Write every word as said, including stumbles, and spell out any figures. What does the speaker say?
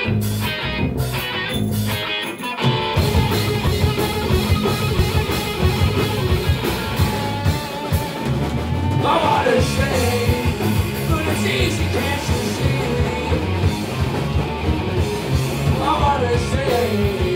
I wanna say, but it's easy, can't you see? I wanna say